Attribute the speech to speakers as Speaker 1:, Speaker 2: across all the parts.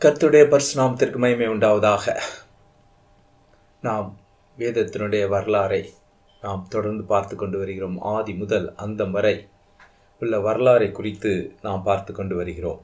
Speaker 1: கர்த்தருடைய பரிசுநாமத்திற்கு மகிமை உண்டாவதாக. நாம் வேதத்தினுடைய வரலாறை நாம் தொடர்ந்து பார்த்து கொண்டு வருகிறோம். ஆதி முதல் அந்தம் வரை உள்ள வரலாறை குறித்து நாம் பார்த்து கொண்டு வருகிறோம்.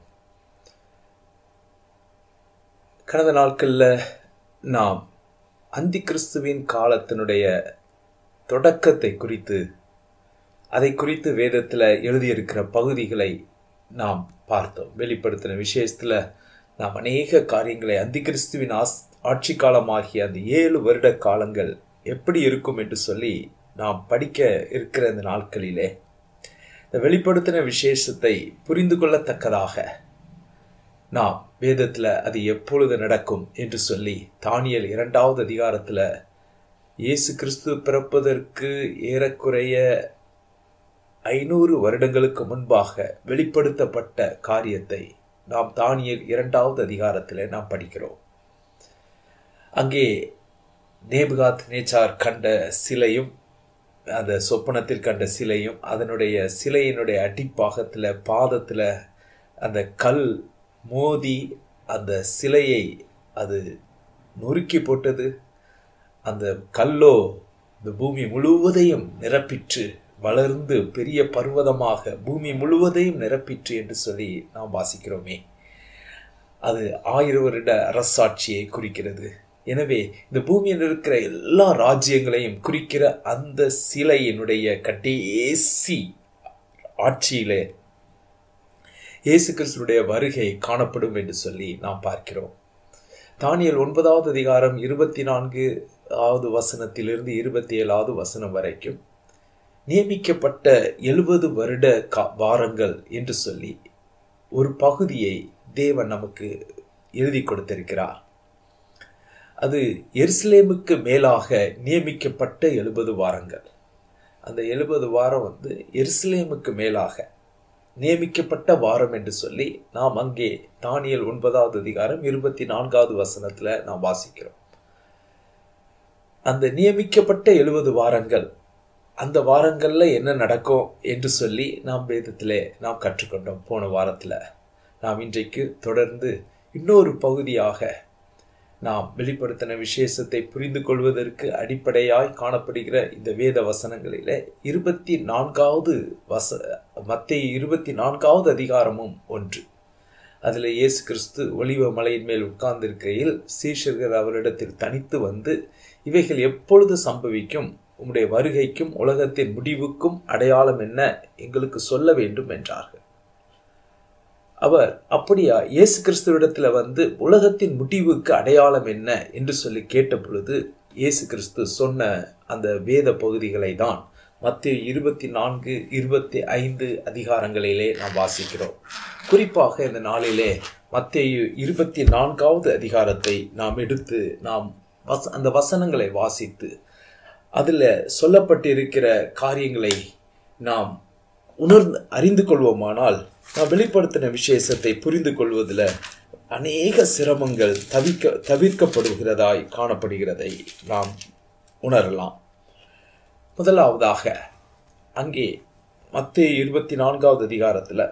Speaker 1: கடந்த நாட்களில் நாம் அந்தி கிறிஸ்துவின் காலத்தினுடைய தொடக்கத்தை குறித்து, அதை குறித்து வேதத்தில் எழுதியிருக்கிற பகுதிகளை நாம் பார்த்தோம். வெளிப்படுத்தின விசேஷத்தில் நாம் அநேக காரியங்களை அந்தி கிறிஸ்துவின் ஆட்சி காலமாகிய அந்த 7 வருட காலங்கள் எப்படி இருக்கும் என்று சொல்லி நாம் படிக்க இருக்கிற இந்த நாட்களிலே இந்த வெளிப்படுத்தின விசேஷத்தை புரிந்து கொள்ளத்தக்கதாக நாம் வேதத்தில் அது எப்பொழுது நடக்கும் என்று சொல்லி தானியேல் 2வது அதிகாரத்தில் இயேசு கிறிஸ்து பிறப்பதற்கு ஏறக்குறைய 500 வருடங்களுக்கு முன்பாக வெளிப்படுத்தப்பட்ட காரியத்தை நாம் தானியேல் 2வது அதிகாரத்தில் நாம் படிக்கிறோம். அங்கே நேபுகாத்நேச்சார் கண்ட சிலையும், அந்த சொப்பனத்தில் கண்ட சிலையும், அதனுடைய சிலையினுடைய அடிப்பாகத்தில் பாதத்தில் அந்த கல் மோதி அந்த சிலையை அது நொறுக்கி போட்டது. அந்த கல்லோ இந்த பூமி முழுவதையும் நிரப்பிற்று, வளர்ந்து பெரிய பர்வதமாக பூமி முழுவதையும் நிரப்பிற்று என்று சொல்லி நாம் வாசிக்கிறோமே. அது 1000 வருட அரசாட்சியை குறிக்கிறது. எனவே இந்த பூமியில் இருக்கிற எல்லா ராஜ்யங்களையும் குறிக்கிற அந்த சிலையினுடைய கடைசி ஆட்சியிலே இயேசு கிறிஸ்துடைய வருகை காணப்படும் என்று சொல்லி நாம் பார்க்கிறோம். தானியேல் 9வது அதிகாரம் 24வது வசனத்திலிருந்து 27வது வசனம் வரைக்கும் நியமிக்கப்பட்ட 70 வருட வாரங்கள் என்று சொல்லி ஒரு பகுதியை தேவன் நமக்கு எழுதி கொடுத்திருக்கிறார். அது எருசலேமுக்கு மேலாக நியமிக்கப்பட்ட 70 வாரங்கள். அந்த 70 வாரம் எருசலேமுக்கு மேலாக நியமிக்கப்பட்ட வாரம் என்று சொல்லி நாம் அங்கே தானியேல் 9வது அதிகாரம் 24வது வசனத்தில் நாம் வாசிக்கிறோம். அந்த நியமிக்கப்பட்ட 70 வாரங்கள், அந்த வாரங்கள்ல என்ன நடக்கும் என்று சொல்லி நாம் வேதத்திலே நாம் கற்றுக்கொண்டோம். போன வாரத்தில் நாம் இன்றைக்கு தொடர்ந்து இன்னொரு பகுதியாக நாம் வெளிப்படுத்தின விசேஷத்தை புரிந்து கொள்வதற்கு அடிப்படையாய் காணப்படுகிற இந்த வேத வசனங்களிலே 24வது மத்தேயு 24வது அதிகாரமும் ஒன்று. அதில் இயேசு கிறிஸ்து ஒலிவ மலையின் மேல் உட்கார்ந்திருக்கையில் சீஷர்கள் அவரிடத்தில் தனித்து வந்து, இவைகள் எப்பொழுது சம்பவிக்கும், உம்முடைய வருகைக்கும் உலகத்தின் முடிவுக்கும் அடையாளம் என்ன, எங்களுக்கு சொல்ல வேண்டும் என்றார்கள். அவர் அப்படியா, இயேசு கிறிஸ்துவிடத்தில் உலகத்தின் முடிவுக்கு அடையாளம் என்ன என்று சொல்லி கேட்ட பொழுது இயேசு கிறிஸ்து சொன்ன அந்த வேத பகுதிகளை தான் மத்தேயு 24, 25 அதிகாரங்களிலே நாம் வாசிக்கிறோம். குறிப்பாக இந்த நாளிலே மத்தேயு 24வது அதிகாரத்தை நாம் எடுத்து நாம் அந்த வசனங்களை வாசித்து அதில் சொல்லப்பட்டிருக்கிற காரியங்களை நாம் அறிந்து கொள்வோமானால் நாம் வெளிப்படுத்தின விசேஷத்தை புரிந்து கொள்வதில் அநேக சிரமங்கள் தவிர்க்கப்படுகிறதாய் காணப்படுகிறதை நாம் உணரலாம். முதலாவதாக அங்கே மத்தேயு 24வது அதிகாரத்தில்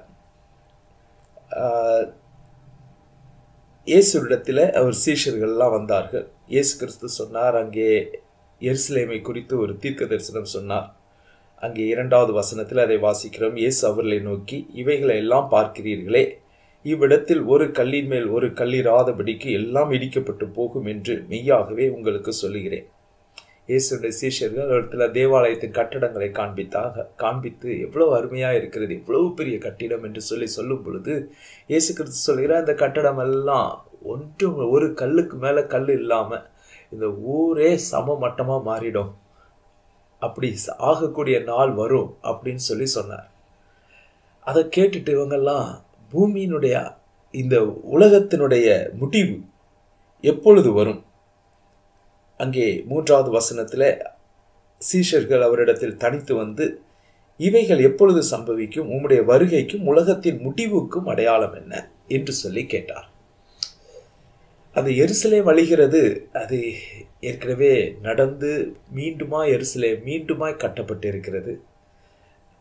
Speaker 1: இயேசுவிடத்தில் அவர் சீஷர்கள்லாம் வந்தார்கள். இயேசு கிறிஸ்து சொன்னார், அங்கே எருசலேமை குறித்து ஒரு தீர்க்க தரிசனம் சொன்னார். அங்கே 2வது வசனத்தில் அதை வாசிக்கிறோம். இயேசு அவர்களை நோக்கி, இவைகளை எல்லாம் பார்க்கிறீர்களே, இவ்விடத்தில் ஒரு கல்லின் மேல் ஒரு கல்லிராதபடிக்கு எல்லாம் இடிக்கப்பட்டு போகும் என்று மெய்யாகவே உங்களுக்கு சொல்லுகிறேன். இயேசுடைய சீஷர்கள் இடத்துல தேவாலயத்தின் கட்டடங்களை காண்பித்து எவ்வளவு அருமையா இருக்கிறது, எவ்வளவு பெரிய கட்டிடம் என்று சொல்லும் பொழுது இயேசு கிறிஸ்து சொல்கிறார், இந்த கட்டடம் எல்லாம் ஒரு கல்லுக்கு மேல கல் இல்லாம இந்த ஊரே சமமட்டமா மாறிடும், அப்படி ஆகக்கூடிய நாள் வரும் அப்படின்னு சொல்லி சொன்னார். அதை கேட்டுட்டு இவங்கெல்லாம் பூமியினுடைய இந்த உலகத்தினுடைய முடிவு எப்பொழுது வரும், அங்கே 3வது வசனத்தில் சீஷர்கள் அவரிடத்தில் தனித்து வந்து, இவைகள் எப்பொழுது சம்பவிக்கும், உம்முடைய வருகைக்கும் உலகத்தின் முடிவுக்கும் அடையாளம் என்ன என்று சொல்லி கேட்டார். அது எருசலேம் அழிகிறது, அது ஏற்கனவே நடந்து மீண்டுமாய் எருசலேம் மீண்டுமாய் கட்டப்பட்டு இருக்கிறது.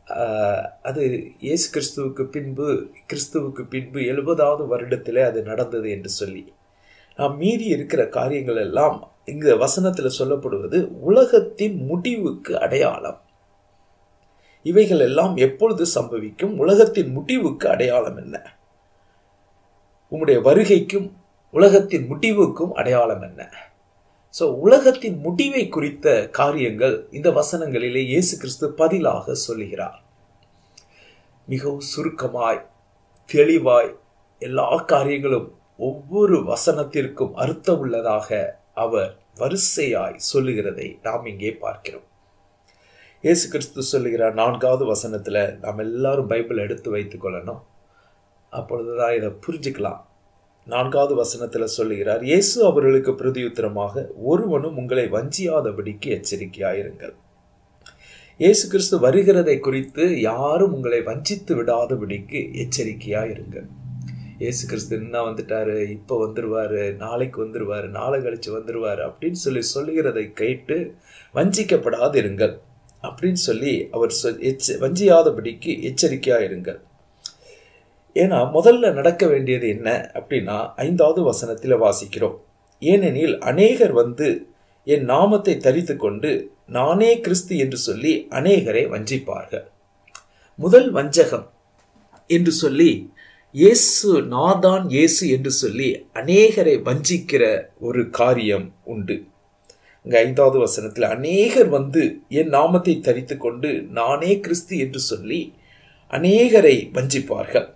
Speaker 1: அது இயேசு கிறிஸ்துவுக்கு பின்பு 70வது வருடத்திலே அது நடந்தது என்று சொல்லி நாம் மீறி இருக்கிற காரியங்கள் எல்லாம் இங்க வசனத்தில் சொல்லப்படுவது உலகத்தின் முடிவுக்கு அடையாளம். இவைகள் எல்லாம் எப்பொழுது சம்பவிக்கும்? உலகத்தின் முடிவுக்கு அடையாளம் என்ன? உம்முடைய வருகைக்கும் உலகத்தின் முடிவுக்கும் அடையாளம் என்ன? சோ உலகத்தின் முடிவை குறித்த காரியங்கள் இந்த வசனங்களிலே இயேசு கிறிஸ்து பதிலாக சொல்லுகிறார். மிகவும் சுருக்கமாய் தெளிவாய் எல்லா காரியங்களும் ஒவ்வொரு வசனத்திற்கும் அர்த்தம் உள்ளதாக அவர் வரிசையாய் சொல்லுகிறதை நாம் இங்கே பார்க்கிறோம். இயேசு கிறிஸ்து சொல்லுகிறார் 4வது வசனத்துல, நாம் எல்லாரும் பைபிள் எடுத்து வைத்துக் கொள்ளணும், அப்பொழுதுதான் இதை புரிஞ்சுக்கலாம். 4வது வசனத்துல சொல்லுகிறார், இயேசு அவர்களுக்கு பிரதியுத்தரமாக, ஒருவனும் உங்களை வஞ்சியாதபடிக்கு எச்சரிக்கையாயிருங்கள். இயேசு கிறிஸ்து வருகிறதை குறித்து யாரும் உங்களை வஞ்சித்து விடாதபடிக்கு எச்சரிக்கையாயிருங்கள். இயேசு கிறிஸ்து என்ன வந்துட்டாரு, இப்போ வந்துருவாரு, நாளைக்கு வந்துருவாரு, நாளை கழிச்சு வந்துருவாரு அப்படின்னு சொல்லுகிறதை கேட்டு வஞ்சிக்கப்படாதிருங்கள் அப்படின்னு சொல்லி அவர் வஞ்சியாதபடிக்கு எச்சரிக்கையா இருங்கள். ஏன்னா முதல்ல நடக்க வேண்டியது என்ன அப்படின்னா 5வது வசனத்தில் வாசிக்கிறோம், ஏனெனில் அநேகர் வந்து என் நாமத்தை தரித்து கொண்டு நானே கிறிஸ்து என்று சொல்லி அநேகரை வஞ்சிப்பார்கள். முதல் வஞ்சகம் என்று சொல்லி இயேசு நாதான் இயேசு என்று சொல்லி அநேகரை வஞ்சிக்கிற ஒரு காரியம் உண்டு. இங்க 5வது வசனத்தில் அநேகர் வந்து என் நாமத்தை தரித்து கொண்டு நானே கிறிஸ்து என்று சொல்லி அநேகரை வஞ்சிப்பார்கள்.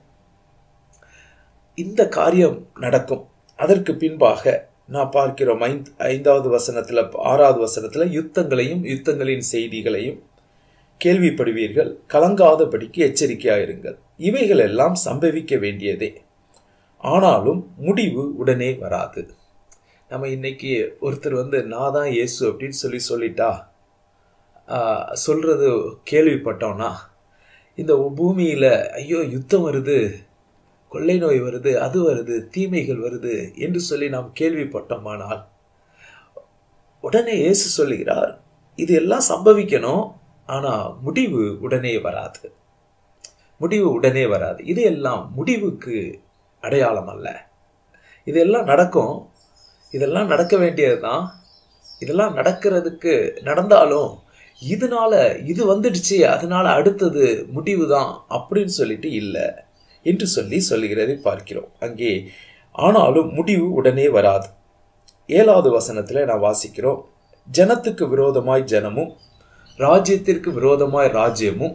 Speaker 1: இந்த காரியம் நடக்கும். அதற்கு பின்பாக நான் பார்க்கிறோம் 5வது வசனத்துல 6வது வசனத்துல, யுத்தங்களையும் யுத்தங்களின் செய்திகளையும் கேள்விப்படுவீர்கள், கலங்காதபடிக்கு எச்சரிக்கையாயிருங்கள். இவைகள் எல்லாம் சம்பவிக்க வேண்டியதே, ஆனாலும் முடிவு உடனே வராது. நம்ம இன்னைக்கு ஒருத்தர் வந்து நான் தான் இயேசு அப்படின்னு சொல்லிட்டா சொல்றது கேள்விப்பட்டோம்னா, இந்த பூமியில ஐயோ யுத்தம் வருது, கொள்ளை நோய் வருது, அது வருது, தீமைகள் வருது என்று சொல்லி நாம் கேள்விப்பட்டோமானால் உடனே இயேசு சொல்லுகிறார், இது எல்லாம் சம்பவிக்கணும், ஆனா முடிவு உடனே வராது. முடிவு உடனே வராது. இது எல்லாம் முடிவுக்கு அடையாளம் அல்ல. இதெல்லாம் நடக்கும், இதெல்லாம் நடக்க வேண்டியதுதான். இதெல்லாம் நடந்தாலும் இதனால இது வந்துடுச்சு, அதனால அடுத்தது முடிவு தான் அப்படின்னு சொல்லிட்டு இல்லை என்று சொல்லுகிறதை பார்க்கிறோம். அங்கே ஆனாலும் முடிவு உடனே வராது. 7வது வசனத்துல நான் வாசிக்கிறோம், ஜனத்துக்கு விரோதமாய் ஜனமும் ராஜ்யத்திற்கு விரோதமாய் ராஜ்யமும்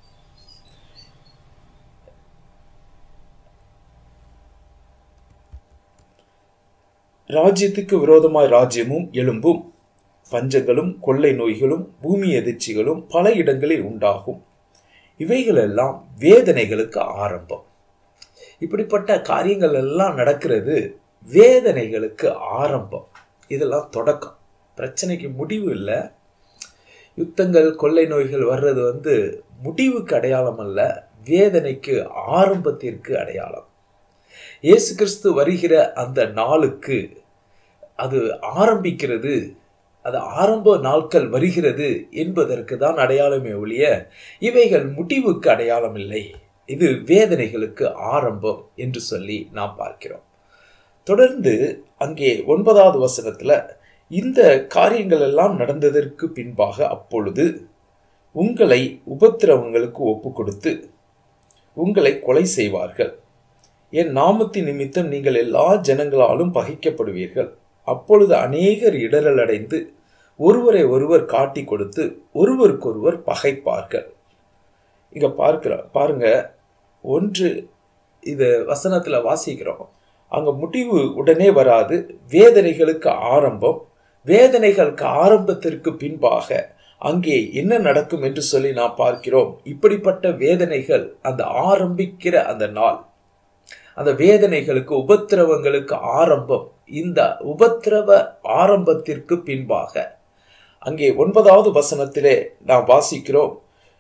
Speaker 1: எழும்பும், பஞ்சங்களும் கொள்ளை நோய்களும் பூமி எதிர்ச்சிகளும் பல இடங்களில் உண்டாகும். இவைகளெல்லாம் வேதனைகளுக்கு ஆரம்பம். இப்படிப்பட்ட காரியங்கள் எல்லாம் நடக்கிறது வேதனைகளுக்கு ஆரம்பம். இதெல்லாம் தொடக்கம், பிரச்சனைக்கு முடிவு இல்லை. யுத்தங்கள் கொள்ளை நோய்கள் வர்றது வந்து முடிவுக்கு அடையாளம் அல்ல, வேதனைக்கு ஆரம்பத்திற்கு அடையாளம். இயேசு கிறிஸ்து வருகிற அந்த நாளுக்கு அது ஆரம்பிக்கிறது, அது ஆரம்ப நாட்கள் வருகிறது என்பதற்கு தான் அடையாளமே ஒழிய இவைகள் முடிவுக்கு அடையாளம் இல்லை. இது வேதனைகளுக்கு ஆரம்பம் என்று சொல்லி நாம் பார்க்கிறோம். தொடர்ந்து அங்கே 9வது வசனத்துல, இந்த காரியங்கள் எல்லாம் நடந்ததற்கு பின்பாக அப்பொழுது உங்களை உபத்திரவங்களுக்கு ஒப்பு கொடுத்து உங்களை கொலை செய்வார்கள். என் நாமத்தின் நிமித்தம் நீங்கள் எல்லா ஜனங்களாலும் பகைக்கப்படுவீர்கள். அப்பொழுது அநேகர் இடரல் அடைந்து ஒருவரை ஒருவர் காட்டி கொடுத்து ஒருவருக்கொருவர் பகைப்பார்கள். இங்க பாருங்க, ஒன்று இது வசனத்துல வாசிக்கிறோம், அங்க முடிவு உடனே வராது, வேதனைகளுக்கு ஆரம்பம். வேதனைகளுக்கு ஆரம்பத்திற்கு பின்பாக அங்கே என்ன நடக்கும் என்று சொல்லி நாம் பார்க்கிறோம். இப்படிப்பட்ட வேதனைகள் அந்த ஆரம்பிக்கிற அந்த நாள், அந்த வேதனைகளுக்கு உபத்திரவங்களுக்கு ஆரம்பம். இந்த உபத்திரவ ஆரம்பத்திற்கு பின்பாக அங்கே 9வது வசனத்திலே நாம் வாசிக்கிறோம்,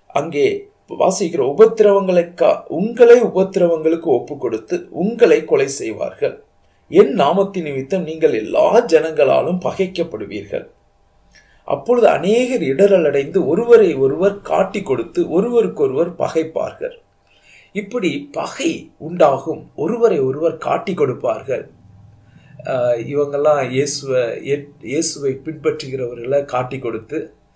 Speaker 1: உங்களை உபத்திரவங்களுக்கு ஒப்பு கொடுத்து உங்களை கொலை செய்வார்கள். என் நாமத்தின் நிமித்தம் நீங்கள் எல்லா ஜனங்களாலும் பகைக்கப்படுவீர்கள். அப்பொழுது அநேகர் இடரல் அடைந்து ஒருவரை ஒருவர் காட்டி கொடுத்து ஒருவருக்கொருவர் பகைப்பார்கள். இப்படி பகை உண்டாகும், ஒருவரை ஒருவர் காட்டி கொடுப்பார்கள். இவங்கெல்லாம் இயேசுவை பின்பற்றுகிறவர்களை காட்டி கொடுத்து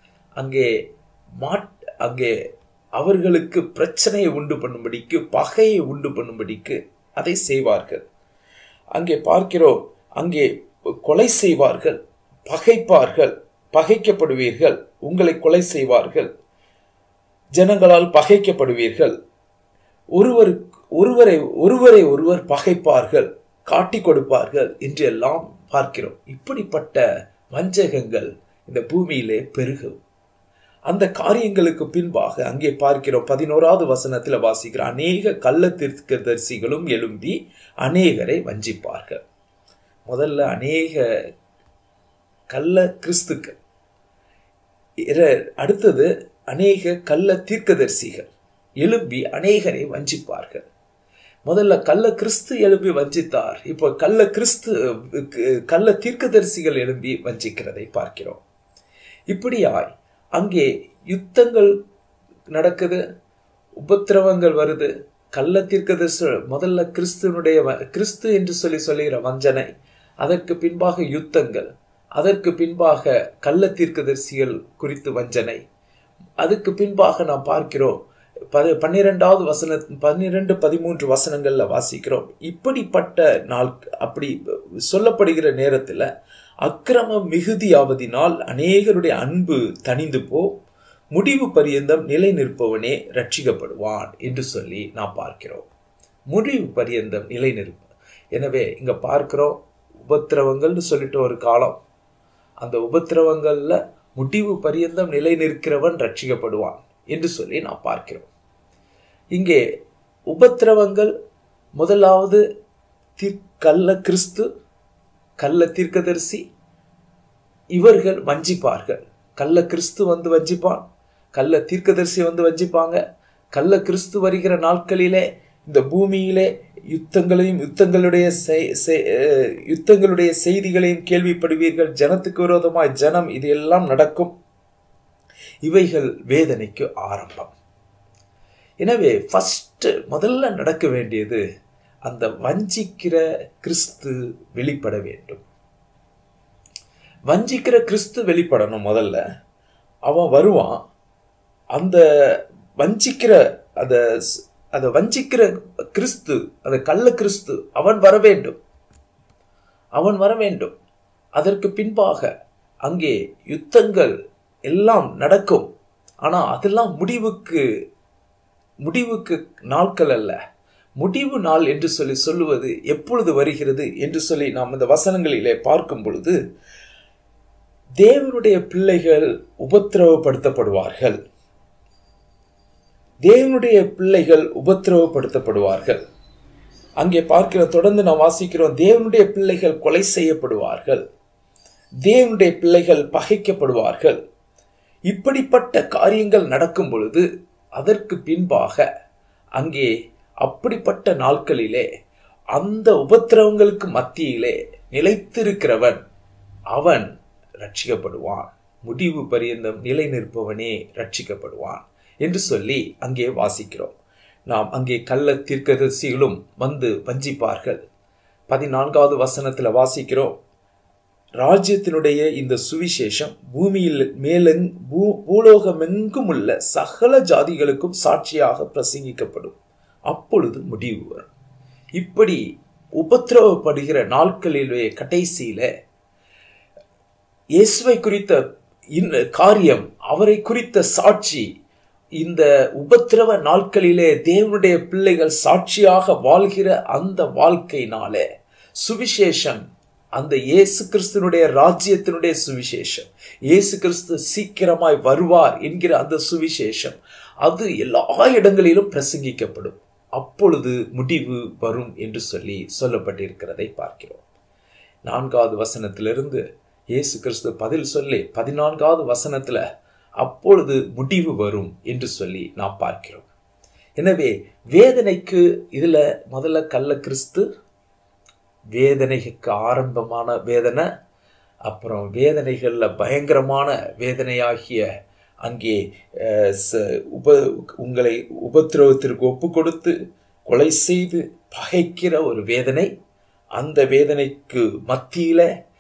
Speaker 1: அங்கே அவர்களுக்கு பிரச்சனையை உண்டு பண்ணும்படிக்கு, பகையை உண்டு பண்ணும்படிக்கு அதை செய்வார்கள். அங்கே பார்க்கிறோம், அங்கே கொலை செய்வார்கள், பகைப்பார்கள், பகைக்கப்படுவீர்கள், உங்களை கொலை செய்வார்கள், ஜனங்களால் பகைக்கப்படுவீர்கள், ஒருவரை ஒருவர் பகைப்பார்கள், காட்டி கொடுப்பார்கள் என்று எல்லாம் பார்க்கிறோம். இப்படிப்பட்ட வஞ்சகங்கள் இந்த பூமியிலே பெருகும். அந்த காரியங்களுக்கு பின்பாக அங்கே பார்க்கிறோம், 11வது வசனத்தில் வாசிக்கிற அநேக கள்ள தீர்க்கதரிசிகளும் எழும்பி அநேகரை வஞ்சிப்பார்கள். முதல்ல அநேக கள்ள கிறிஸ்துக்கள், அடுத்தது அநேக கள்ள தீர்க்கதரிசிகள் எழும்பி அநேகரை வஞ்சிப்பார்கள். முதல்ல கள்ள கிறிஸ்து எழும்பி வஞ்சித்தார், இப்போ கள்ள தீர்க்கதரிசிகள் எழும்பி வஞ்சிக்கிறதை பார்க்கிறோம். இப்படியாய் அங்கே யுத்தங்கள் நடக்குது, உபத்திரவங்கள் வருது. கள்ள தீர்க்கதரிசி முதல்ல கிறிஸ்து என்று சொல்லுகிற வஞ்சனை, அதற்கு பின்பாக யுத்தங்கள், அதற்கு பின்பாக கள்ள தீர்க்கதரிசிகள் குறித்து வஞ்சனை, அதுக்கு பின்பாக நாம் பார்க்கிறோம் 12வது வசன 12-13 வசனங்கள்ல வாசிக்கிறோம். இப்படிப்பட்ட நாள் அப்படி சொல்லப்படுகிற நேரத்தில் அக்கிரமம் மிகுதியாவதினால் அநேகருடைய அன்பு தணிந்து போ, முடிவு பரியந்தம் நிலை நிற்பவனே ரட்சிக்கப்படுவான் என்று சொல்லி நாம் பார்க்கிறோம். முடிவு பரியந்தம் நிலை நிற்ப. எனவே இங்க பார்க்கிறோம், உபத்திரவங்கள்னு சொல்லிட்டு ஒரு காலம், அந்த உபத்திரவங்கள்ல முடிவு பரியந்தம் நிலை நிற்கிறவன் ரட்சிக்கப்படுவான் என்று சொல்லி நாம் பார்க்கிறோம். இங்கே உபத்திரவங்கள் முதலாவது கள்ள கிறிஸ்து, கள்ள தீர்க்கதரிசி, இவர்கள் வஞ்சிப்பார்கள். கள்ள கிறிஸ்து வந்து வஞ்சிப்பான், கள்ள தீர்க்கதரிசி வந்து வஞ்சிப்பாங்க. கள்ள கிறிஸ்து வருகிற நாட்களிலே இந்த பூமியிலே யுத்தங்களுடைய செய்திகளையும் கேள்விப்படுவீர்கள். ஜனத்துக்கு விரோதமாய் ஜனம், இது எல்லாம் நடக்கும். இவைகள் வேதனைக்கு ஆரம்பம். எனவே முதல்ல நடக்க வேண்டியது, அந்த வஞ்சிக்கிற கிறிஸ்து வெளிப்பட வேண்டும். வஞ்சிக்கிற கிறிஸ்து வெளிப்படணும். முதல்ல அவன் வருவான், அந்த வஞ்சிக்கிற கிறிஸ்து, அந்த கள்ள கிறிஸ்து அவன் வர வேண்டும். அதற்கு பின்பாக அங்கே யுத்தங்கள் எல்லாம் நடக்கும். ஆனா அதெல்லாம் முடிவுக்கு நாட்கள் அல்ல. முடிவு நாள் என்று சொல்லுவது எப்பொழுது வருகிறது என்று சொல்லி நாம் இந்த வசனங்களிலே பார்க்கும் பொழுது, தேவனுடைய பிள்ளைகள் உபத்திரவப்படுத்தப்படுவார்கள். தேவனுடைய பிள்ளைகள் உபத்திரவப்படுத்தப்படுவார்கள். அங்கே பார்க்கிற தொடர்ந்து நாம் வாசிக்கிறோம், தேவனுடைய பிள்ளைகள் கொலை செய்யப்படுவார்கள், தேவனுடைய பிள்ளைகள் பகைக்கப்படுவார்கள். இப்படிப்பட்ட காரியங்கள் நடக்கும் பொழுது அதற்கு பின்பாக அங்கே அப்படிப்பட்ட நாட்களிலே அந்த உபத்திரவங்களுக்கு மத்தியிலே நிலைத்திருக்கிறவன் அவன் ரட்சிக்கப்படுவான். முடிவு பரியந்தம் நிலை நிற்பவனே ரட்சிக்கப்படுவான் என்று சொல்லி அங்கே வாசிக்கிறோம். நாம் அங்கே கள்ள தீர்க்கதரிசிகளும் வந்து வஞ்சிப்பார்கள். 14வது வசனத்துல வாசிக்கிறோம், ராஜ்யத்தினுடைய இந்த சுவிசேஷம் பூமியில் பூலோகமெங்கும் உள்ள சகல ஜாதிகளுக்கும் சாட்சியாக பிரசங்கிக்கப்படும், அப்பொழுது முடிவு வரும். இப்படி உபத்திரவப்படுகிற நாட்களிலே கடைசியில இயேசுவை குறித்த காரியம், அவரை குறித்த சாட்சி, இந்த உபத்திரவ நாட்களிலே தேவனுடைய பிள்ளைகள் சாட்சியாக வாழ்கிற அந்த வாழ்க்கையினாலே சுவிசேஷம், அந்த இயேசு கிறிஸ்துனுடைய ராஜ்யத்தினுடைய சுவிசேஷம், இயேசு கிறிஸ்து சீக்கிரமாய் வருவார் என்கிற அந்த சுவிசேஷம், அது எல்லா இடங்களிலும் பிரசங்கிக்கப்படும். அப்பொழுது முடிவு வரும் என்று சொல்லி சொல்லப்பட்டிருக்கிறதை பார்க்கிறோம். 4வது வசனத்திலிருந்து இயேசு கிறிஸ்து பதில் சொல்லி 14வது வசனத்துல அப்பொழுது முடிவு வரும் என்று சொல்லி நாம் பார்க்கிறோம். எனவே வேதனைக்கு இதுல முதல்ல கள்ள கிறிஸ்து, வேதனைக்கு ஆரம்பமான வேதனை, அப்புறம் வேதனைகள்ல பயங்கரமான வேதனையாகிய அங்கே உங்களை உபத்திரவத்திற்கு ஒப்பு கொடுத்து கொலை செய்து பகைக்கிற ஒரு வேதனை. அந்த வேதனைக்கு மத்தியில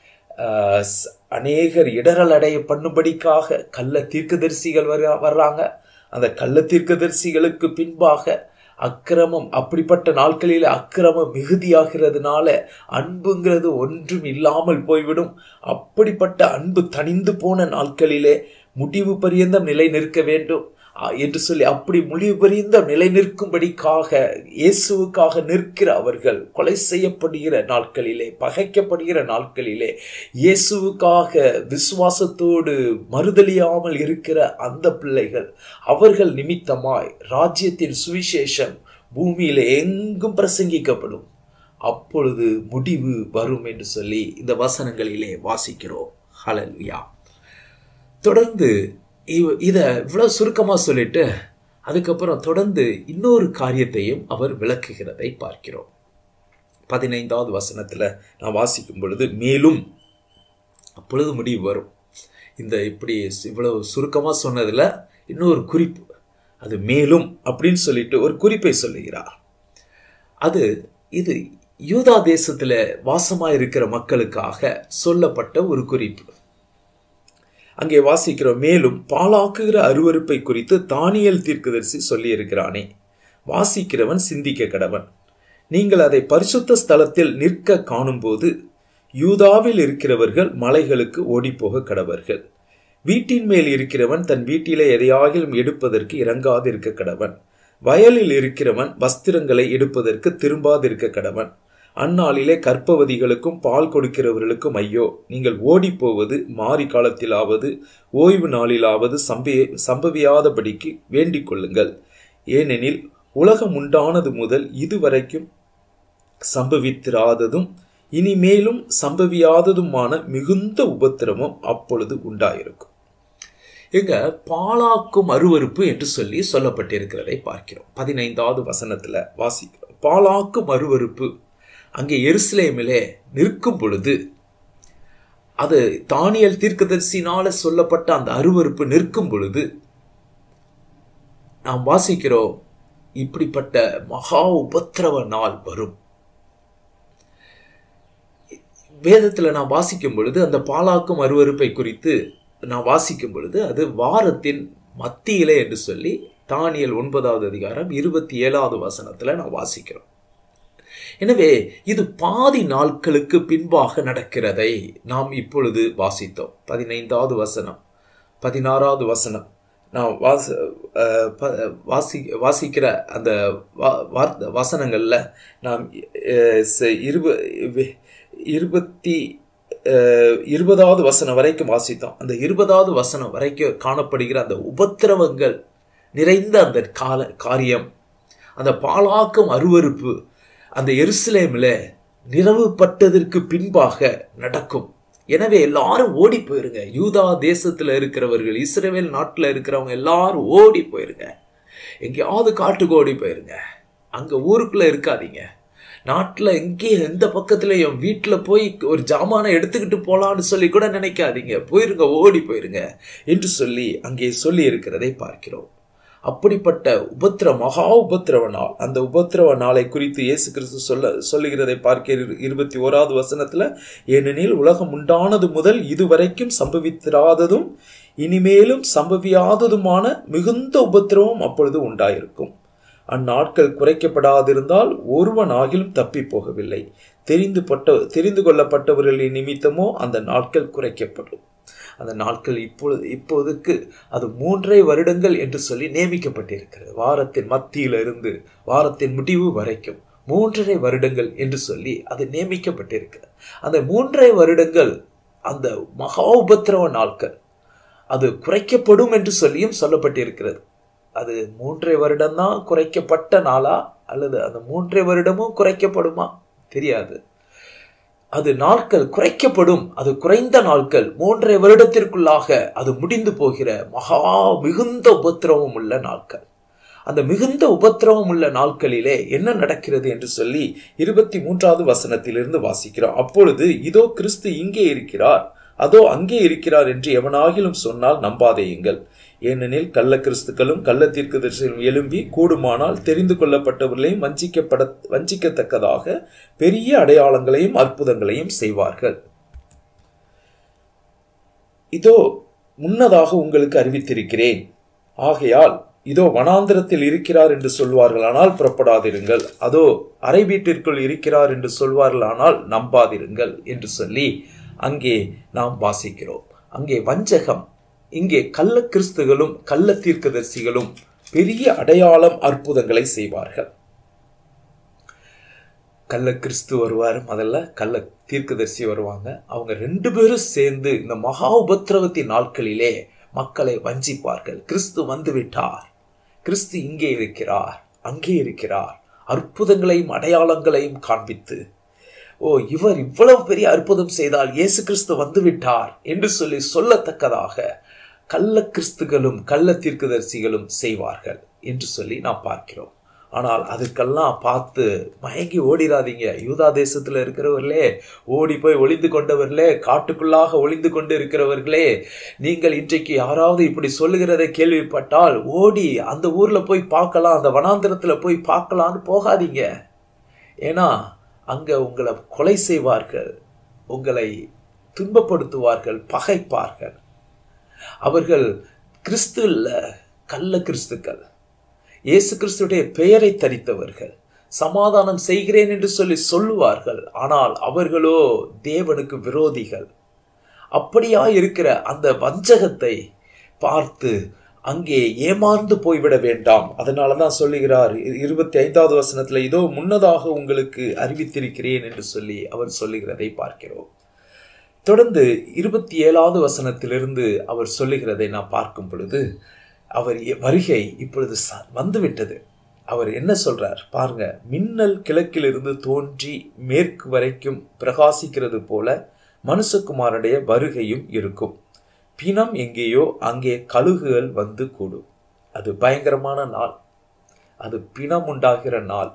Speaker 1: அநேகர் இடரல் அடைய பண்ணும்படிக்காக கள்ள தீர்க்கதரிசிகள் வர்றாங்க. அந்த கள்ள தீர்க்கதரிசிகளுக்கு பின்பாக அக்கிரமம், அப்படிப்பட்ட நாட்களில் அக்கிரமம் மிகுதியாகிறதுனால அன்புங்கிறது ஒன்றும் இல்லாமல் போய்விடும். அப்படிப்பட்ட அன்பு தணிந்து போன நாட்களிலே முடிவு பரியந்தம் நிலை நிற்க வேண்டும் என்று சொல்லி, அப்படி முடிவு பரியந்தம் நிலை நிற்கும்படிக்காக இயேசுவுக்காக நிற்கிற அவர்கள் கொலை செய்யப்படுகிற நாட்களிலே, பகைக்கப்படுகிற நாட்களிலே இயேசுவுக்காக விசுவாசத்தோடு மறுதலியாமல் இருக்கிற அந்த பிள்ளைகள், அவர்கள் நிமித்தமாய் ராஜ்யத்தின் சுவிசேஷம் பூமியில எங்கும் பிரசங்கிக்கப்படும். அப்பொழுது முடிவு வரும் என்று சொல்லி இந்த வசனங்களிலே வாசிக்கிறோம். ஹல்லேலூயா. தொடர்ந்து இதை இவ்வளவு சுருக்கமா சொல்லிட்டு அதுக்கப்புறம் தொடர்ந்து இன்னொரு காரியத்தையும் அவர் விளக்குகிறதை பார்க்கிறோம். 15வது வசனத்துல நான் வாசிக்கும் பொழுது, மேலும் அப்பொழுது முடிவு வரும். இந்த இப்படி இவ்வளவு சுருக்கமா சொன்னதுல இன்னொரு குறிப்பு, அது மேலும் அப்படின்னு சொல்லிட்டு ஒரு குறிப்பை சொல்லுகிறார். இது யூதா தேசத்துல வாசமா இருக்கிற மக்களுக்காக சொல்லப்பட்ட ஒரு குறிப்பு. அங்கே வாசிக்கிறோம், மேலும் பாழாக்குகிற அருவருப்பை குறித்து தானியேல் தீர்க்கதரிசி சொல்லி இருக்கிறானே, வாசிக்கிறவன் சிந்திக்க கடவன். நீங்கள் அதை பரிசுத்த ஸ்தலத்தில் நிற்க காணும்போது யூதாவில் இருக்கிறவர்கள் மலைகளுக்கு ஓடிப்போக கடவர்கள். வீட்டின் மேல் இருக்கிறவன் தன் வீட்டிலே எதையாகிலும் எடுப்பதற்கு இறங்காதிருக்க கடவன். வயலில் இருக்கிறவன் வஸ்திரங்களை எடுப்பதற்கு திரும்பாதிருக்க கடவன். அந்நாளிலே கற்பவதிகளுக்கும் பால் கொடுக்கிறவர்களுக்கும் ஐயோ, நீங்கள் ஓடி போவது மாறி காலத்திலாவது ஓய்வு நாளிலாவது சம்பவியாதபடிக்கு வேண்டிக் கொள்ளுங்கள். ஏனெனில் உலகம் உண்டானது முதல் இதுவரைக்கும் சம்பவித்திராததும் இனிமேலும் சம்பவியாததுமான மிகுந்த உபத்திரமும் அப்பொழுது உண்டாயிருக்கும். எங்க பாழாக்கும் அருவருப்பு என்று சொல்லி சொல்லப்பட்டிருக்கிறதை பார்க்கிறோம். 15வது வசனத்துல வாசிக்கிறோம், பாழாக்கும் அருவருப்பு அங்கே எருசலேமிலே நிற்கும் பொழுது, அது தானியேல் தீர்க்கதரிசினால சொல்லப்பட்ட அந்த அருவருப்பு நிற்கும் பொழுது நாம் வாசிக்கிறோம், இப்படிப்பட்ட மகா உபத்திரவ நாள் வரும். வேதத்துல நான் வாசிக்கும் பொழுது அந்த பாழாக்கும் அருவருப்பை குறித்து நான் வாசிக்கும் பொழுது அது வாரத்தின் மத்தியிலே என்று சொல்லி தானியேல் 9வது அதிகாரம் 27வது வசனத்துல நான் வாசிக்கிறோம். எனவே இது பாதி நாட்களுக்கு பின்பாக நடக்கிறதை நாம் இப்பொழுது வாசித்தோம். 15வது வசனம், 16வது வசனம் நான் வாசிக்கிற அந்த வசனங்கள்ல நாம் 20வது வசனம் வரைக்கும் வாசித்தோம். அந்த 20வது வசனம் வரைக்கும் காணப்படுகிற அந்த உபத்திரவங்கள் நிறைந்த அந்த காரியம், அந்த பாழாக்கும் அருவருப்பு அந்த எருசலேமில் நிறைவுபட்டதற்கு பின்பாக நடக்கும். எனவே எல்லாரும் ஓடி போயிருங்க. யூதா தேசத்துல இருக்கிறவர்கள், இஸ்ரவேல் நாட்டுல இருக்கிறவங்க எல்லாரும் ஓடி போயிருங்க. எங்கேயாவது காட்டுக்கு ஓடி போயிருங்க. அங்க ஊருக்குள்ள இருக்காதீங்க. நாட்டுல எங்கேயும் எந்த பக்கத்துலயும் வீட்டுல போய் ஒரு ஜாமானை எடுத்துக்கிட்டு போலான்னு சொல்லி கூட நினைக்காதீங்க. போயிருங்க, ஓடி போயிருங்க என்று சொல்லி அங்கே சொல்லி இருக்கிறதை பார்க்கிறோம். அப்படிப்பட்ட மகா உபத்திரவ நாள், அந்த உபத்திரவ நாளை குறித்து இயேசு கிறிஸ்து சொல்லுகிறதை பார்க்க 21வது வசனத்துல, ஏனெனில் உலகம் உண்டானது முதல் இதுவரைக்கும் சம்பவித்திராததும் இனிமேலும் சம்பவியாததுமான மிகுந்த உபத்திரவம் அப்பொழுது உண்டாயிருக்கும். அந்நாட்கள் குறைக்கப்படாதிருந்தால் ஒருவன் ஆகிலும் தப்பி போகவில்லை. தெரிந்து கொள்ளப்பட்டவர்களின் நிமித்தமோ அந்த நாட்கள் குறைக்கப்படும். அந்த நாட்கள் இப்போதுக்கு அது 3.5 வருடங்கள் என்று சொல்லி நியமிக்கப்பட்டிருக்கிறது. வாரத்தின் மத்தியில இருந்து வாரத்தின் முடிவு வரைக்கும் 3.5 வருடங்கள் என்று சொல்லி அது நியமிக்கப்பட்டிருக்கிறது. அந்த 3.5 வருடங்கள் அந்த மகா உபத்திரவ நாட்கள் அது குறைக்கப்படும் என்று சொல்லியும் சொல்லப்பட்டிருக்கிறது. அது 3.5 வருடம் தான் குறைக்கப்பட்ட நாளா அல்லது அந்த 3.5 வருடமும் குறைக்கப்படுமா தெரியாது. அது நாட்கள் குறைக்கப்படும். அது குறைந்த நாட்கள் 3.5 வருடத்திற்குள்ளாக அது முடிந்து போகிற மகா மிகுந்த உபத்திரவம் உள்ள நாட்கள். அந்த மிகுந்த உபத்திரவம் உள்ள நாட்களிலே என்ன நடக்கிறது என்று சொல்லி 23வது வசனத்திலிருந்து வாசிக்கிறோம். அப்பொழுது இதோ கிறிஸ்து இங்கே இருக்கிறார், அதோ அங்கே இருக்கிறார் என்று எவனாகிலும் சொன்னால் நம்பாதேயுங்கள். ஏனெனில் கள்ள கிறிஸ்துக்களும் கள்ள தீர்க்கதரிசிகளும் எழும்பி கூடுமானால் தெரிந்து கொள்ளப்பட்டவர்களையும் வஞ்சிக்கத்தக்கதாக பெரிய அடையாளங்களையும் அற்புதங்களையும் செய்வார்கள். இதோ முன்னதாக உங்களுக்கு அறிவித்திருக்கிறேன். ஆகையால் இதோ வனாந்திரத்தில் இருக்கிறார் என்று சொல்வார்களானால் புறப்படாதிருங்கள், அதோ அறை வீட்டிற்குள் இருக்கிறார் என்று சொல்வார்களானால் நம்பாதிருங்கள் என்று சொல்லி அங்கே நாம் வாசிக்கிறோம். அங்கே வஞ்சகம், இங்கே கள்ள கிறிஸ்துகளும் கள்ள தீர்க்கதரிசிகளும் பெரிய அடையாளம் அற்புதங்களை செய்வார்கள். கள்ள கிறிஸ்து வருவார், முதல்ல கள்ள தீர்க்கதரிசி வருவாங்க. அவங்க 2 பேரும் சேர்ந்து இந்த மகா உபத்திரவத்தின் நாட்களிலே மக்களை வஞ்சிப்பார்கள். கிறிஸ்து வந்து விட்டார், கிறிஸ்து இங்கே இருக்கிறார், அங்கே இருக்கிறார், அற்புதங்களையும் அடையாளங்களையும் காண்பித்து, ஓ இவர் இவ்வளவு பெரிய அற்புதம் செய்தால் இயேசு கிறிஸ்து வந்து விட்டார் என்று சொல்லத்தக்கதாக கள்ள கிறிஸ்துகளும் கள்ள தீர்க்கதரிசிகளும் செய்வார்கள் என்று சொல்லி நாம் பார்க்கிறோம். ஆனால் அதுக்கெல்லாம் பார்த்து மயங்கி ஓடிராதீங்க. யூதா தேசத்துல இருக்கிறவர்களே, ஓடி போய் ஒளிந்து கொண்டவர்களே, காட்டுக்குள்ளாக ஒளிந்து கொண்டு இருக்கிறவர்களே, நீங்கள் இன்றைக்கு யாராவது இப்படி சொல்லுகிறதை கேள்விப்பட்டால் ஓடி அந்த ஊர்ல போய் பார்க்கலாம், அந்த வனாந்திரத்துல போய் பார்க்கலான்னு போகாதீங்க. ஏன்னா அங்க உங்களை கொலை செய்வார்கள், உங்களை துன்பப்படுத்துவார்கள், பகைப்பார்கள். அவர்கள் கிறிஸ்து இல்ல, கள்ள கிறிஸ்துக்கள், இயேசு கிறிஸ்துடைய பெயரை தரித்தவர்கள். சமாதானம் செய்கிறேன் என்று சொல்லுவார்கள், ஆனால் அவர்களோ தேவனுக்கு விரோதிகள். அப்படியா இருக்கிற அந்த வஞ்சகத்தை பார்த்து அங்கே ஏமாந்து போய்விட வேண்டாம். அதனாலதான் சொல்லுகிறார் 25வது வசனத்துல, இதோ முன்னதாக உங்களுக்கு அறிவித்திருக்கிறேன் என்று சொல்லி அவர் சொல்லுகிறதை பார்க்கிறோம். தொடர்ந்து 27வது வசனத்திலிருந்து அவர் சொல்லுகிறதை நான் பார்க்கும் பொழுது, அவர் வருகை இப்பொழுது வந்துவிட்டது. அவர் என்ன சொல்றார் பாருங்க. மின்னல் கிழக்கிலிருந்து தோன்றி மேற்கு வரைக்கும் பிரகாசிக்கிறது போல மனுஷகுமாரனுடைய வருகையும் இருக்கும். பிணம் எங்கேயோ அங்கே கழுகுகள் வந்து கூடும். அது பயங்கரமான நாள், அது பிணம் உண்டாகிற நாள்,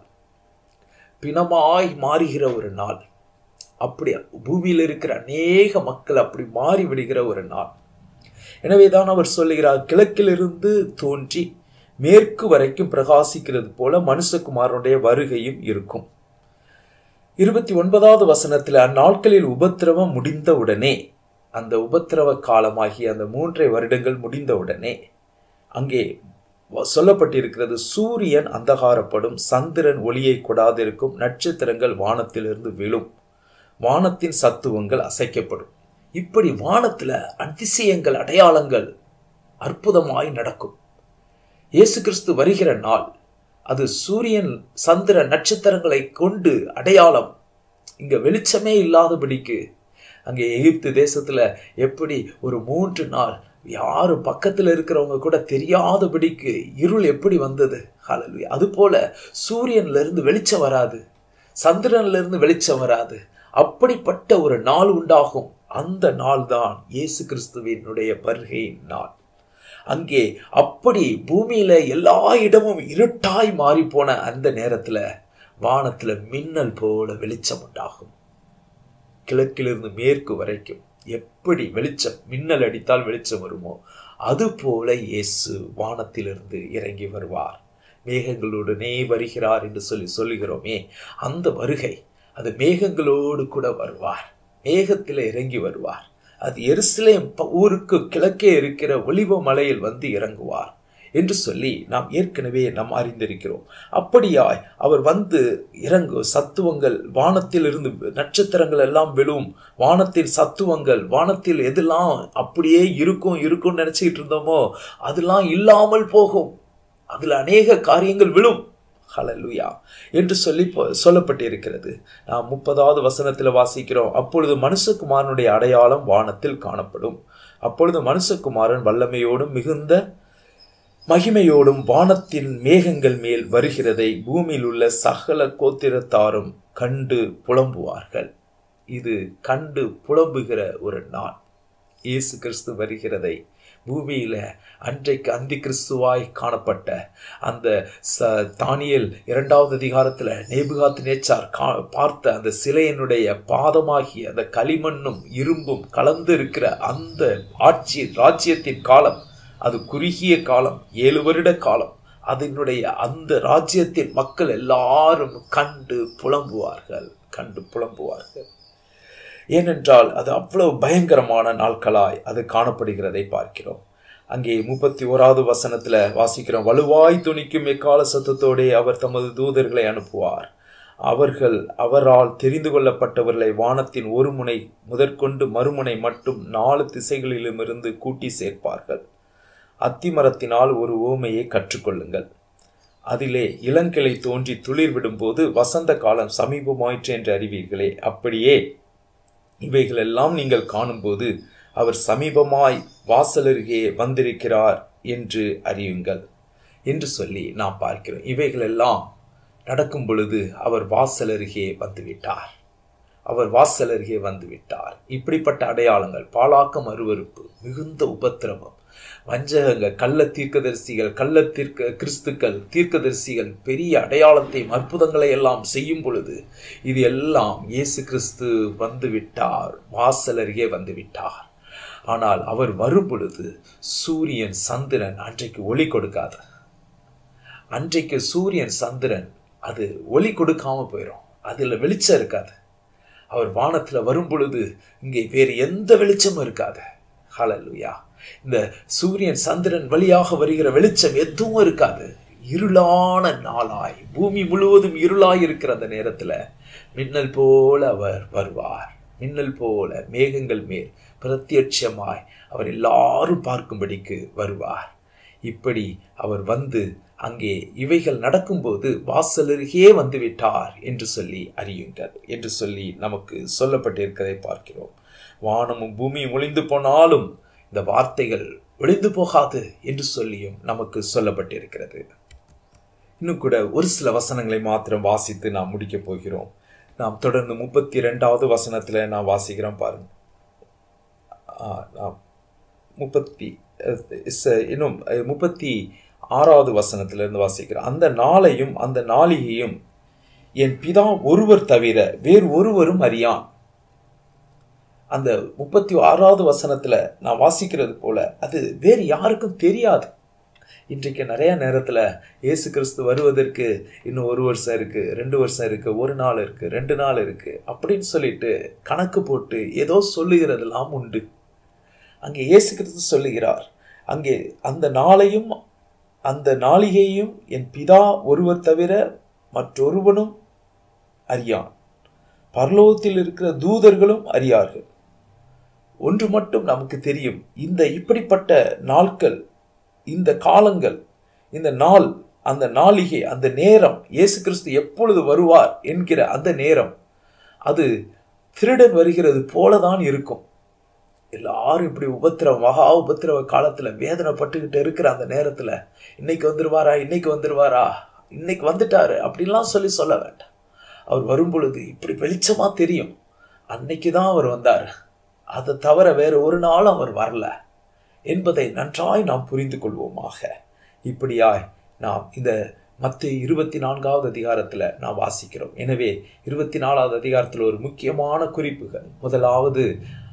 Speaker 1: பிணமாய் மாறுகிற ஒரு நாள். அப்படி பூமியில் இருக்கிற அநேக மக்கள் அப்படி மாறி விடுகிற ஒரு நாள். எனவேதான் அவர் சொல்லுகிறார், கிழக்கிலிருந்து தோன்றி மேற்கு வரைக்கும் பிரகாசிக்கிறது போல மனுஷகுமாரனுடைய வருகையும் இருக்கும். 29வது வசனத்தில், அந்நாட்களில் உபத்திரவம் முடிந்தவுடனே, அந்த உபத்திரவ காலமாகி அந்த 3 வருடங்கள் முடிந்தவுடனே அங்கே சொல்லப்பட்டிருக்கிறது, சூரியன் அந்தகாரப்படும், சந்திரன் ஒளியை கொடாதிருக்கும், நட்சத்திரங்கள் வானத்திலிருந்து விழும், வானத்தின் சத்துவங்கள் அசைக்கப்படும். இப்படி வானத்துல அதிசயங்கள் அடையாளங்கள் அற்புதமாய் நடக்கும். இயேசு கிறிஸ்து வருகிற நாள் அது சூரியன் சந்திர நட்சத்திரங்களை கொண்டு அடையாளம். இங்க வெளிச்சமே இல்லாதபடிக்கு அங்கே எகிப்து தேசத்துல எப்படி ஒரு 3 நாள் யாரும் பக்கத்துல இருக்கிறவங்க கூட தெரியாதபடிக்கு இருள் எப்படி வந்தது, ஹல்லேலூயா. அது போல சூரியன்ல இருந்து வெளிச்சம் வராது, சந்திரன்ல இருந்து வெளிச்சம் வராது. அப்படிப்பட்ட ஒரு நாள் உண்டாகும். அந்த நாள் தான் இயேசு கிறிஸ்துவினுடைய வருகையின் நாள். அங்கே அப்படி பூமியில எல்லா இடமும் இருட்டாய் மாறி போன அந்த நேரத்துல வானத்துல மின்னல் போல வெளிச்சம் உண்டாகும். கிழக்கிலிருந்து மேற்கு வரைக்கும் எப்படி வெளிச்சம், மின்னல் அடித்தால் வெளிச்சம் வருமோ அது போல இயேசு வானத்திலிருந்து இறங்கி வருவார். மேகங்களுடனே வருகிறார் என்று சொல்லுகிறோமே, அந்த வருகை அது மேகங்களோடு கூட வருவார், மேகத்தில் இறங்கி வருவார். அது எருசலேம் ஊருக்கு கிழக்கே இருக்கிற ஒலிவ மலையில் வந்து இறங்குவார் என்று சொல்லி நாம் ஏற்கனவே நாம் அறிந்திருக்கிறோம். அப்படியாய் அவர் வந்து இறங்கு, சத்துவங்கள் வானத்தில் இருந்து நட்சத்திரங்கள் எல்லாம் விழும், வானத்தில் சத்துவங்கள், வானத்தில் எதெல்லாம் அப்படியே இருக்கும் நினைச்சுக்கிட்டு இருந்தோமோ அதெல்லாம் இல்லாமல் போகும், அதுல அநேக காரியங்கள் விழும். ஹல்லேலூயா என்று சொல்லப்பட்டிருக்கிறது. நாம் 30வது வசனத்தில் வாசிக்கிறோம், அப்பொழுது மனுஷகுமாரனுடைய அடையாளம் வானத்தில் காணப்படும். அப்பொழுது மனுஷகுமாரன் வல்லமையோடும் மிகுந்த மகிமையோடும் வானத்தின் மேகங்கள் மேல் வருகிறதை பூமியில் உள்ள சகல கோத்திரத்தாரும் கண்டு புலம்புவார்கள். இது கண்டு புலம்புகிற ஒரு நாள். இயேசு கிறிஸ்து வருகிறதை பூமியில அன்றைக்கு அந்தி கிறிஸ்துவாய் காணப்பட்ட அந்த தானியேல் 2வது அதிகாரத்துல நேபுகாத்நேச்சார் பார்த்த அந்த சிலையினுடைய பாதமாகிய அந்த களிமண்ணும் இரும்பும் கலந்து இருக்கிற அந்த ராஜ்யத்தின் காலம், அது குறுகிய காலம், 7 வருட காலம். அதனுடைய அந்த ராஜ்யத்தின் மக்கள் எல்லாரும் கண்டு புலம்புவார்கள். ஏனென்றால் அது அவ்வளவு பயங்கரமான நாட்களாய் அது காணப்படுகிறதை பார்க்கிறோம். அங்கே 31வது வசனத்துல வாசிக்கிறோம், வலுவாய் துணிக்கும் எக்கால சத்தத்தோடே அவர் தமது தூதர்களை அனுப்புவார். அவர்கள் அவரால் தெரிந்து கொள்ளப்பட்டவர்களை வானத்தின் ஒரு முனை முதற்கொண்டு மறுமுனை மட்டும் 4 திசைகளிலுமிருந்து கூட்டி சேர்ப்பார்கள். அத்திமரத்தினால் ஒரு உவமையை கற்றுக்கொள்ளுங்கள். அதிலே இளங்கிளை தோன்றி துளிர் விடும்போது வசந்த காலம் சமீபமாயிற்று என்று அறிவீர்களே. அப்படியே இவைகளெல்லாம் நீங்கள் காணும்போது அவர் சமீபமாய் வாசலருகே வந்திருக்கிறார் என்று அறியுங்கள் என்று சொல்லி நாம் பார்க்கிறோம். இவைகளெல்லாம் நடக்கும் பொழுது அவர் வாசலருகே வந்துவிட்டார். இப்படிப்பட்ட அடையாளங்கள், பாலாக்கம், அருவருப்பு, மிகுந்த உபத்திரவம், வஞ்சகங்கள், கள்ள தீர்க்கதரிசிகள், கிறிஸ்துக்கள், தீர்க்கதரிசிகள் பெரிய அடையாளத்தையும் அற்புதங்களை எல்லாம் செய்யும் பொழுது இது எல்லாம் இயேசு கிறிஸ்து வந்துவிட்டார், வாசலருகே வந்துவிட்டார். ஆனால் அவர் வரும் பொழுது சூரியன் சந்திரன் அன்றைக்கு ஒளி கொடுக்காது. அன்றைக்கு சூரியன் சந்திரன் அது ஒளி கொடுக்காம போயிடும், அதுல வெளிச்சம் இருக்காது. அவர் வானத்துல வரும் பொழுது இங்கே வேறு எந்த வெளிச்சமும் இருக்காது. ஹல்லேலூயா. இந்த சூரியன் சந்திரன் வழியாக வருகிற வெளிச்சம் எதுவும் இருக்காது. இருளான நாளாய், பூமி முழுவதும் இருளாய் இருக்கிற அந்த நேரத்துல மின்னல் போல அவர் வருவார். மின்னல் போல மேகங்கள் மேல் பிரத்யட்சமாய் அவர் எல்லாரும் பார்க்கும்படிக்கு வருவார். இப்படி அவர் வந்து அங்கே இவைகள் நடக்கும்போது வாசலருகே வந்துவிட்டார் என்று சொல்லி அறியுங்கள் என்று சொல்லி நமக்கு சொல்லப்பட்டிருக்கிறதை பார்க்கிறோம். வானமும் பூமியும் ஒளிந்து போனாலும் இந்த வார்த்தைகள் ஒளிந்து போகாது என்று சொல்லியும் நமக்கு சொல்லப்பட்டிருக்கிறது. இன்னும் கூட ஒரு சில வசனங்களை மாத்திரம் வாசித்து நாம் முடிக்க போகிறோம். நாம் தொடர்ந்து 32வது வசனத்துல நாம் வாசிக்கிறோம் பாருங்க. நாம் 36வது வசனத்திலிருந்து வாசிக்கிறோம். அந்த நாளையும் அந்த நாளிகையும் என் பிதா ஒருவர் தவிர வேறு ஒருவரும் அறியான். அந்த 36வது வசனத்துல நான் வாசிக்கிறது போல அது வேறு யாருக்கும் தெரியாது. இன்றைக்கு நிறைய நேரத்துல இயேசு கிறிஸ்து வருவதற்கு இன்னும் 1 வருஷம் இருக்கு, 2 வருஷம் இருக்கு, 1 நாள் இருக்கு, 2 நாள் இருக்கு அப்படின்னு சொல்லிட்டு கணக்கு போட்டு ஏதோ சொல்லுகிறதெல்லாம் உண்டு. அங்கே இயேசு கிறிஸ்து சொல்லுகிறார், அங்கே அந்த நாளையும் அந்த நாளிகையும் என் பிதா ஒருவர் தவிர மற்றொருவனும் அறியான், பரலோகத்தில் இருக்கிற தூதர்களும் அறியார்கள். ஒன்று மட்டும் நமக்கு தெரியும், இந்த இப்படிப்பட்ட நாட்கள், இந்த காலங்கள், இந்த நாள், அந்த நாளிகை, அந்த நேரம், இயேசு கிறிஸ்து எப்பொழுது வருவார் என்கிற அந்த நேரம் அது திருடன் வருகிறது போலதான் இருக்கும். எல்லாரும் இப்படி மகா உபத்திரவ காலத்துல வேதனைப்பட்டுக்கிட்டு இருக்கிற அந்த நேரத்துல இன்னைக்கு வந்துருவாரா, இன்னைக்கு வந்துட்டாரு அப்படின்லாம் சொல்ல வேண்டாம். அவர் வரும் பொழுது இப்படி வெளிச்சமா தெரியும், அன்னைக்குதான் அவர் வந்தார், அதை தவிர வேற ஒரு நாளும் அவர் வரல என்பதை நன்றாய் நாம் புரிந்து கொள்வோமாக. இப்படியாய் நாம் இந்த மத்தேயு 24வது அதிகாரத்துல நாம் வாசிக்கிறோம். எனவே 24வது அதிகாரத்துல ஒரு முக்கியமான குறிப்புகள். முதலாவது,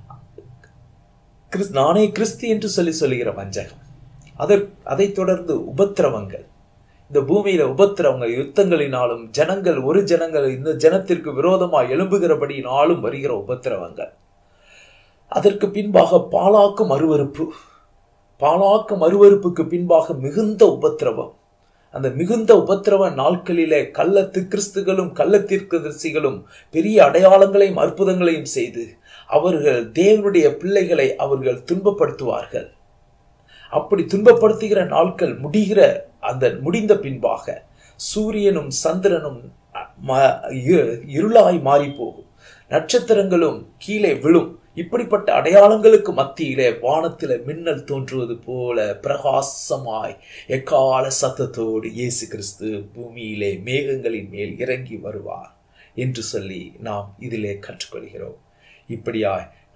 Speaker 1: நானே கிறிஸ்து என்று சொல்லுகிற வஞ்சகம். அதை தொடர்ந்து உபத்திரவங்கள், இந்த பூமியில உபத்திரவங்கள், யுத்தங்களினாலும் ஜனங்கள் இந்த ஜனத்திற்கு விரோதமாக எழும்புகிறபடியினாலும் வருகிற உபத்திரவங்கள். அதற்கு பின்பாக பாலாக்கும் அருவருப்புக்கு பின்பாக மிகுந்த உபத்திரவம். அந்த மிகுந்த உபத்திரவ நாட்களிலே கிறிஸ்துகளும் கள்ளத்தீர்க்கதரிசிகளும் பெரிய அடையாளங்களையும் அற்புதங்களையும் செய்து அவர்கள் தேவனுடைய பிள்ளைகளை அவர்கள் துன்பப்படுத்துவார்கள். அப்படி துன்பப்படுத்துகிற நாட்கள் முடிந்த பின்பாக சூரியனும் சந்திரனும் இருளாய் மாறி போகும், நட்சத்திரங்களும் கீழே விழும். இப்படிப்பட்ட அடையாளங்களுக்கு மத்தியிலே வானத்தில மின்னல் தோன்றுவது போல பிரகாசமாய் எக்கால சத்தத்தோடு இயேசு கிறிஸ்து பூமியிலே மேகங்களின் மேல் இறங்கி வருவார் என்று சொல்லி நாம் இதிலே கற்றுக்கொள்கிறோம். இப்படியாய்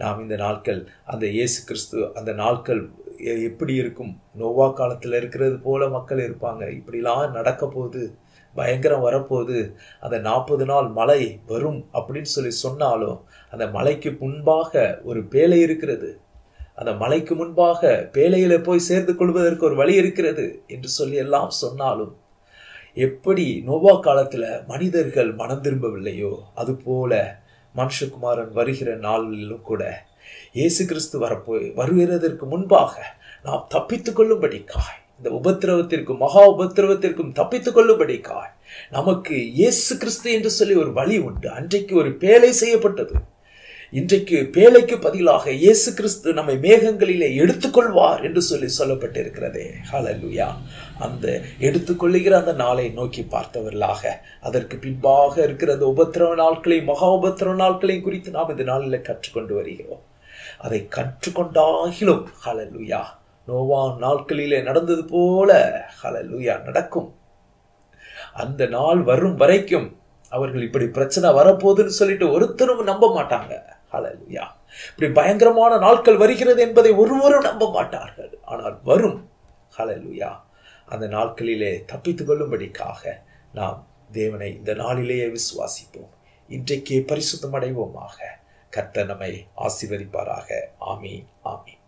Speaker 1: நாம் இந்த நாட்கள் அந்த இயேசு கிறிஸ்து அந்த நாட்கள் எப்படி இருக்கும், நோவா காலத்தில் இருக்கிறது போல மக்கள் இருப்பாங்க, இப்படிலாம் நடக்க போகுது, பயங்கரம் வரப்போகுது, அந்த 40 நாள் மழை வரும் அப்படின்னு சொல்லி சொன்னாலும் அந்த மலைக்கு முன்பாக ஒரு பேழை இருக்கிறது, அந்த மலைக்கு முன்பாக பேழையில போய் சேர்ந்து கொள்வதற்கு ஒரு வழி இருக்கிறது என்று சொல்லி எல்லாம் சொன்னாலும், எப்படி நோவா காலத்துல மனிதர்கள் மனம் திரும்பவில்லையோ அதுபோல மனுஷகுமாரன் வருகிற நாளிலும் கூட இயேசு கிறிஸ்து வருகிறதற்கு முன்பாக நாம் தப்பித்துக் கொள்ளும்படிக்காய், இந்த உபத்திரவத்திற்கும் மகா உபத்திரவத்திற்கும் தப்பித்துக் கொள்ளும்படிக்காய் நமக்கு இயேசு கிறிஸ்து என்று சொல்லி ஒரு வழி உண்டு. அன்றைக்கு ஒரு பேழை செய்யப்பட்டது, இன்றைக்கு பேழைக்கு பதிலாக இயேசு கிறிஸ்து நம்மை மேகங்களிலே எடுத்துக்கொள்வார் என்று சொல்லி சொல்லப்பட்டிருக்கிறதே. ஹல்லேலூயா. அந்த எடுத்துக்கொள்ளுகிற அந்த நாளை நோக்கி பார்த்தவர்களாக அதற்கு பின்பாக இருக்கிற அந்த உபத்திரவ நாட்களையும் மகா உபத்திரவ நாட்களையும் குறித்து நாம் இந்த நாளில் கற்றுக்கொண்டு வருகிறோம். அதை கற்றுக்கொண்டாகிலும் ஹல்லேலூயா நோவா நாட்களிலே நடந்தது போல ஹல்லேலூயா நடக்கும். அந்த நாள் வரும் வரைக்கும் அவர்கள் இப்படி பிரச்சனை வரப்போகுதுன்னு சொல்லிட்டு ஒருத்தரும் நம்ப மாட்டாங்க. ஹல்லேலூயா. இப்படி பயங்கரமான நாட்கள் வருகிறது என்பதை ஒருவரும் நம்ப மாட்டார்கள். ஆனால் வரும். ஹல்லேலூயா. அந்த நாட்களிலே தப்பித்துக் கொள்ளும்படிக்காக நாம் தேவனை இந்த நாளிலேயே விசுவாசிப்போம். இன்றைக்கே பரிசுத்தம் அடைவோமாக. கர்த்தர் நம்மை ஆசீர்வதிப்பாராக. ஆமீன், ஆமீன்.